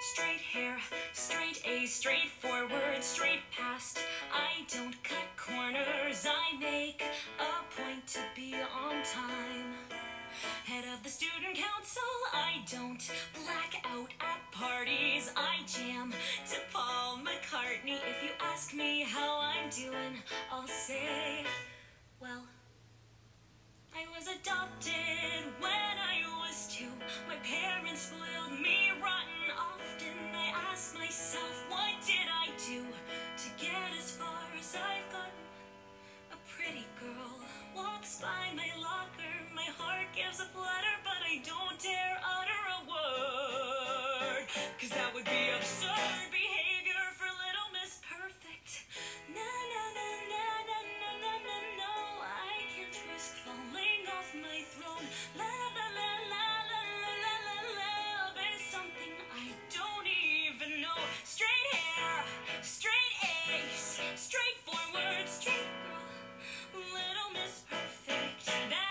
Straight hair, straight A, straight forward, straight past. I don't cut corners, I make a point to be on time. Head of the student council, I don't black out at parties. I jam to Paul McCartney. If you ask me how I'm doing, I'll say, well, I was adopted when I was 2. My parents spoiled me rotten often. I ask myself, what did I do to get as far as I've gotten? A pretty girl walks by my locker. My heart gives a flutter, but I don't dare utter a word, 'cause that would be absurd behavior for Little Miss Perfect. Na na na na na na na na no, I can't risk falling off my throne. La la la la la la la la, love is something I don't even know. Straight hair, straight A's, straight forward, straight girl, Little Miss Perfect.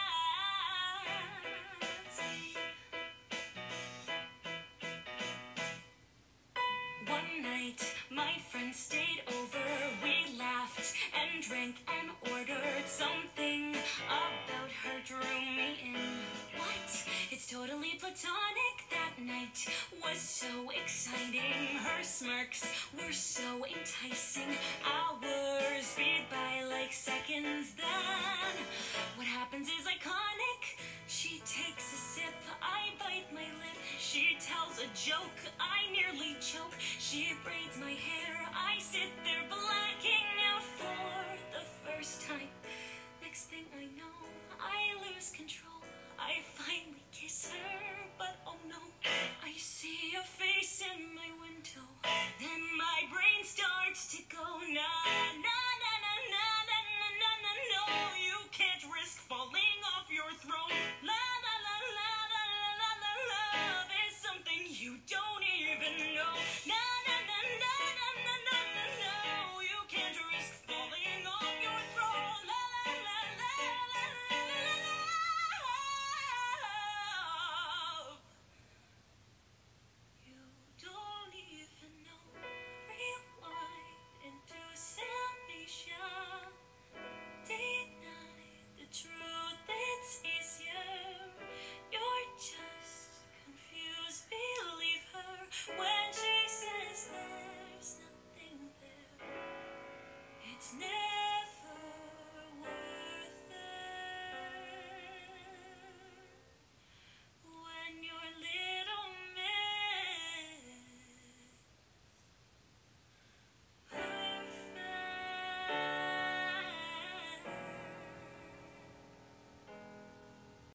That's me. One night, my friend stayed over. We laughed and drank and ordered something. About her drew me in. What? It's totally platonic. That night was so exciting. Her smirks were so enticing. Hours speed by like seconds. Then what happens is iconic. She takes a sip, I bite my lip. She tells a joke, I nearly choke. She braids my hair, I sit there blacking out for the first time. Next thing I know, I lose control. I finally